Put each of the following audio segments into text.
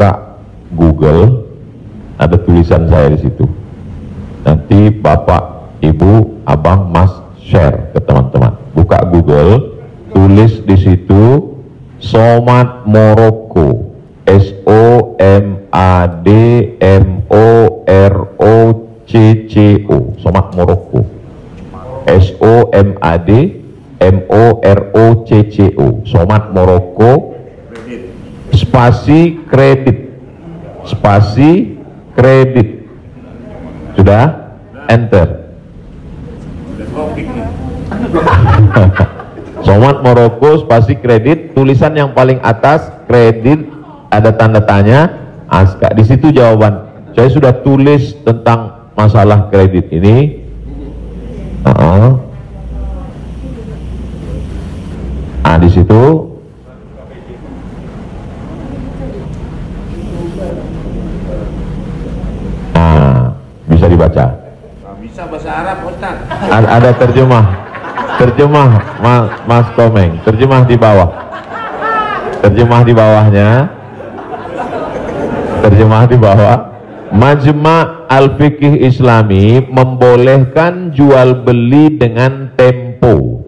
buka Google, ada tulisan saya di situ. Nanti Bapak, Ibu, Abang, Mas share ke teman-teman. Buka Google, tulis di situ Somad Morocco, SOMADMOROCCO, Somad Morocco, SOMADMOROCCO, Somad Morocco, spasi kredit. Sudah? Enter. Somad Morocco spasi kredit, tulisan yang paling atas kredit, ada tanda tanya, Aska. Di situ jawaban. Saya sudah tulis tentang masalah kredit ini. Di situ bisa dibaca. Bisa bahasa Arab, Ustaz. Ada terjemah Mas Komeng, terjemah di bawah. Terjemah di bawah. Majma' Al-Fiqih Islami membolehkan jual beli dengan tempo.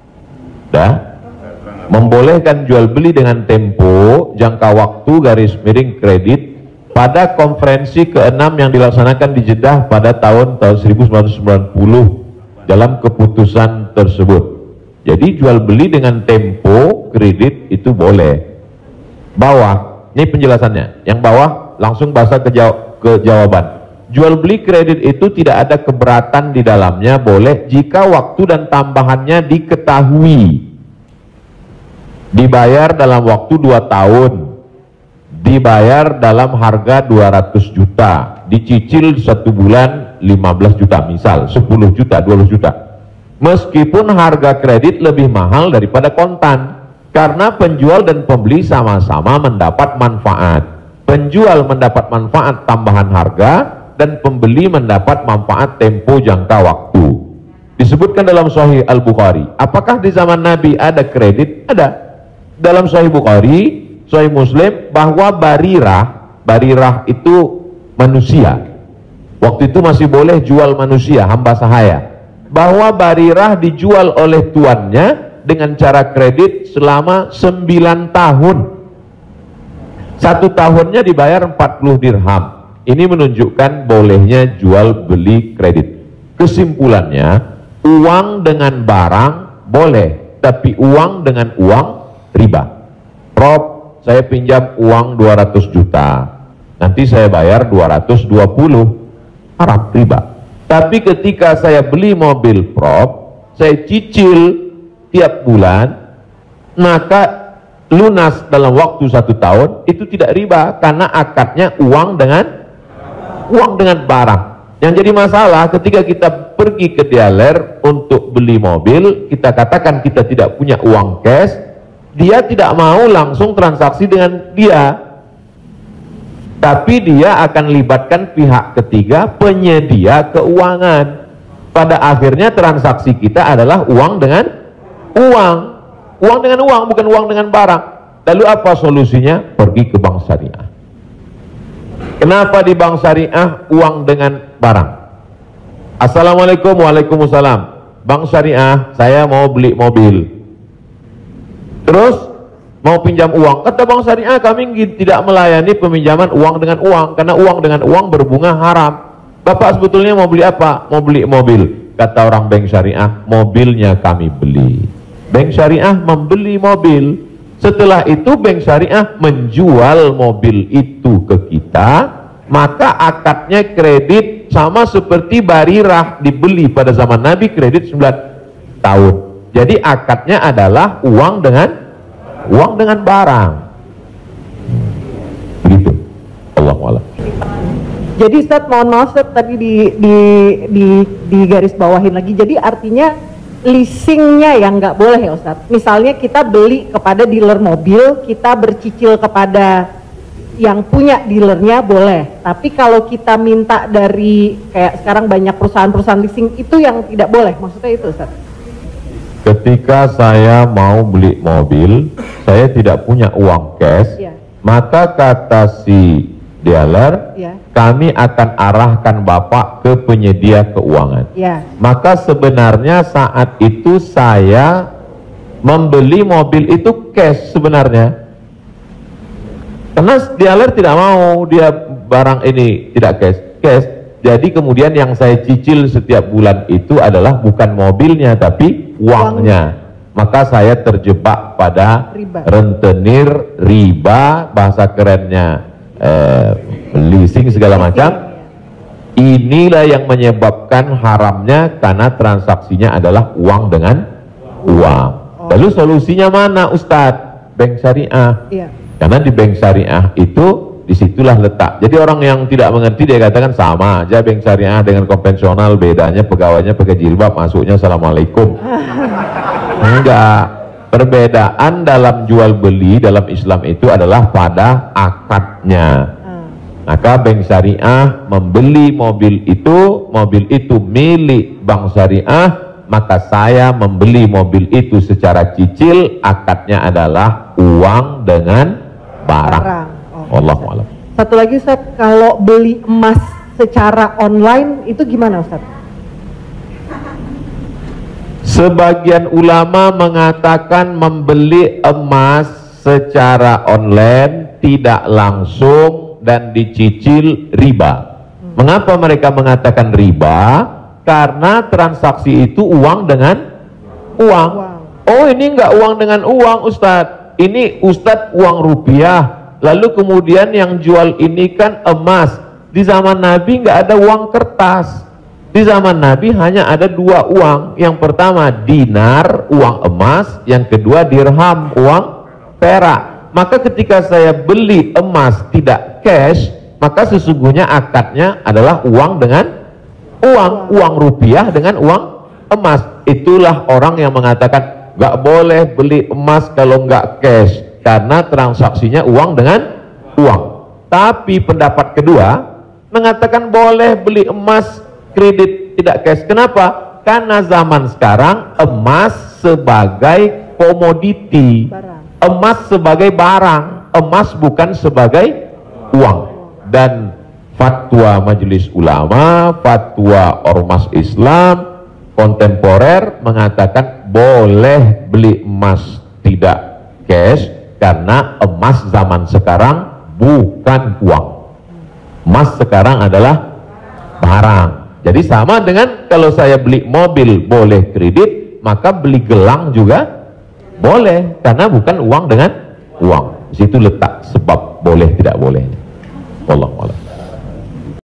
Membolehkan jual beli dengan tempo, jangka waktu, garis miring kredit, pada konferensi ke-6 yang dilaksanakan di Jeddah pada tahun 1990 dalam keputusan tersebut. Jadi jual beli dengan tempo kredit itu boleh. Bawah, ini penjelasannya. Yang bawah langsung bahasa ke jawaban. Jual beli kredit itu tidak ada keberatan di dalamnya, boleh jika waktu dan tambahannya diketahui. Dibayar dalam waktu 2 tahun. Dibayar dalam harga 200 juta, dicicil 1 bulan 15 juta, misal 10 juta, 12 juta. Meskipun harga kredit lebih mahal daripada kontan, karena penjual dan pembeli sama-sama mendapat manfaat. Penjual mendapat manfaat tambahan harga, dan pembeli mendapat manfaat tempo jangka waktu. Disebutkan dalam Sahih Al-Bukhari. Apakah di zaman Nabi ada kredit? Ada. Dalam Sahih Bukhari, Sahih Muslim, bahwa barirah itu manusia. Waktu itu masih boleh jual manusia, hamba sahaya. Bahwa barirah dijual oleh tuannya dengan cara kredit selama 9 tahun. 1 tahunnya dibayar 40 dirham. Ini menunjukkan bolehnya jual beli kredit. Kesimpulannya, uang dengan barang boleh, tapi uang dengan uang riba. Prof, saya pinjam uang 200 juta, nanti saya bayar 220, haram, riba. Tapi ketika saya beli mobil, Prof, saya cicil tiap bulan, maka lunas dalam waktu 1 tahun, itu tidak riba, karena akadnya uang dengan barang. Yang jadi masalah ketika kita pergi ke dealer untuk beli mobil, kita katakan kita tidak punya uang cash, dia tidak mau langsung transaksi dengan dia, tapi dia akan libatkan pihak ketiga, penyedia keuangan. Pada akhirnya transaksi kita adalah uang dengan uang, bukan uang dengan barang. Lalu apa solusinya? Pergi ke bank syariah. Kenapa di bank syariah uang dengan barang? Assalamualaikum, waalaikumsalam. Bank syariah, saya mau beli mobil, terus mau pinjam uang. Kata bank syariah, kami tidak melayani peminjaman uang dengan uang, karena uang dengan uang berbunga haram. Bapak sebetulnya mau beli apa? Mau beli mobil. Kata orang bank syariah, mobilnya kami beli. Bank syariah membeli mobil. Setelah itu bank syariah menjual mobil itu ke kita, maka akadnya kredit sama seperti barirah dibeli pada zaman Nabi, kredit 9 tahun. Jadi akadnya adalah uang dengan barang. Begitu. Allahuakbar. Jadi Ustaz, mohon maaf Ustaz, tadi di garis bawahin lagi. Jadi artinya leasingnya yang nggak boleh ya Ustaz. Misalnya kita beli kepada dealer mobil, kita bercicil kepada yang punya dealernya boleh. Tapi kalau kita minta dari kayak sekarang banyak perusahaan-perusahaan leasing, itu yang tidak boleh. Maksudnya itu Ustaz. Ketika saya mau beli mobil, saya tidak punya uang cash, Maka kata si dealer, Ya. kami akan arahkan Bapak ke penyedia keuangan. Ya. Maka sebenarnya saat itu saya membeli mobil itu cash sebenarnya. Karena dealer tidak mau dia barang ini tidak cash. Jadi kemudian yang saya cicil setiap bulan itu adalah bukan mobilnya tapi uangnya. Maka saya terjebak pada Riba. rentenir, riba, bahasa kerennya leasing segala macam. Inilah yang menyebabkan haramnya karena transaksinya adalah uang dengan uang. Lalu solusinya mana Ustadz? Bank syariah. Iya. Karena di bank syariah itu disitulah letak. Jadi orang yang tidak mengerti dia katakan sama aja bank syariah dengan konvensional, bedanya pegawainya pakai jilbab masuknya assalamualaikum. Enggak, perbedaan dalam jual beli dalam Islam itu adalah pada akadnya. Maka bank syariah membeli mobil itu milik bank syariah, maka saya membeli mobil itu secara cicil, akadnya adalah uang dengan barang. Wallahu a'lam. Satu lagi Ustaz, kalau beli emas secara online itu gimana Ustaz? Sebagian ulama mengatakan membeli emas secara online tidak langsung dan dicicil riba. Mengapa mereka mengatakan riba? Karena transaksi itu uang dengan uang. Oh, ini enggak uang dengan uang Ustadz, ini Ustadz uang rupiah. Lalu kemudian yang jual ini kan emas. Di zaman Nabi enggak ada uang kertas. Di zaman Nabi hanya ada dua uang. Yang pertama dinar, uang emas. Yang kedua dirham, uang perak. Maka ketika saya beli emas tidak cash, maka sesungguhnya akadnya adalah uang dengan uang rupiah dengan uang emas. Itulah orang yang mengatakan nggak boleh beli emas kalau nggak cash, karena transaksinya uang dengan uang. Tapi pendapat kedua mengatakan boleh beli emas kredit tidak cash. Kenapa? Karena zaman sekarang emas sebagai komoditi, emas sebagai barang, emas bukan sebagai uang. Dan fatwa Majelis Ulama, fatwa Ormas Islam kontemporer mengatakan boleh beli emas tidak cash karena emas zaman sekarang bukan uang. Emas sekarang adalah barang. Jadi sama dengan kalau saya beli mobil boleh kredit, maka beli gelang juga boleh karena bukan uang dengan uang. Di situ letak sebab boleh tidak bolehnya.